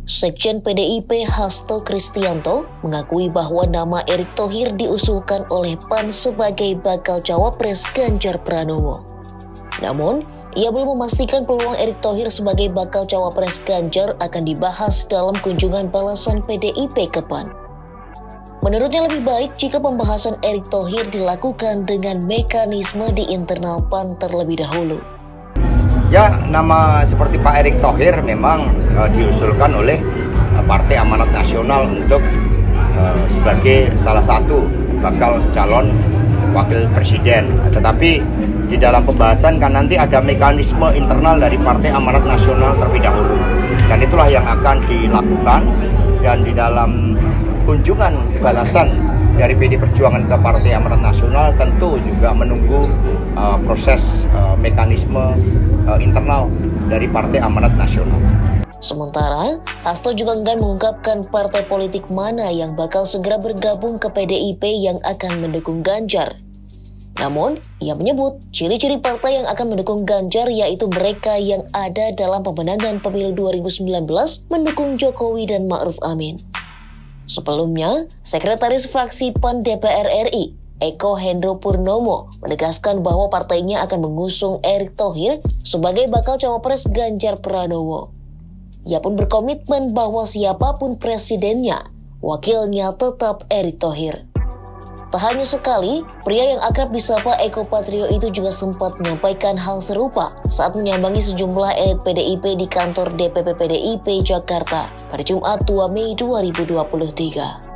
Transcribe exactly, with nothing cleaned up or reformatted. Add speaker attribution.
Speaker 1: Sekjen P D I P Hasto Kristianto mengakui bahwa nama Erick Thohir diusulkan oleh P A N sebagai bakal cawapres Ganjar Pranowo. Namun, ia belum memastikan peluang Erick Thohir sebagai bakal cawapres Ganjar akan dibahas dalam kunjungan balasan P D I P ke P A N. Menurutnya lebih baik jika pembahasan Erick Thohir dilakukan dengan mekanisme di internal P A N terlebih dahulu.
Speaker 2: Ya, nama seperti Pak Erick Thohir memang uh, diusulkan oleh uh, Partai Amanat Nasional untuk uh, sebagai salah satu bakal calon wakil presiden. Tetapi di dalam pembahasan kan nanti ada mekanisme internal dari Partai Amanat Nasional terlebih dahulu. Dan itulah yang akan dilakukan, dan di dalam kunjungan balasan dari P D I Perjuangan ke Partai Amanat Nasional tentu juga menunggu uh, proses uh, mekanisme uh, internal dari Partai Amanat Nasional.
Speaker 1: Sementara, Hasto juga enggan mengungkapkan partai politik mana yang bakal segera bergabung ke P D I P yang akan mendukung Ganjar. Namun, ia menyebut ciri-ciri partai yang akan mendukung Ganjar yaitu mereka yang ada dalam pemenangan pemilu dua ribu sembilan belas mendukung Jokowi dan Ma'ruf Amin. Sebelumnya, Sekretaris Fraksi P A N D P R R I, Eko Hendro Purnomo, menegaskan bahwa partainya akan mengusung Erick Thohir sebagai bakal cawapres Ganjar Pranowo. Ia pun berkomitmen bahwa siapapun presidennya, wakilnya tetap Erick Thohir. Tak hanya sekali, pria yang akrab disapa Eko Patrio itu juga sempat menyampaikan hal serupa saat menyambangi sejumlah elit P D I P di kantor D P P P D I P Jakarta pada Jumat dua Mei dua ribu dua puluh tiga.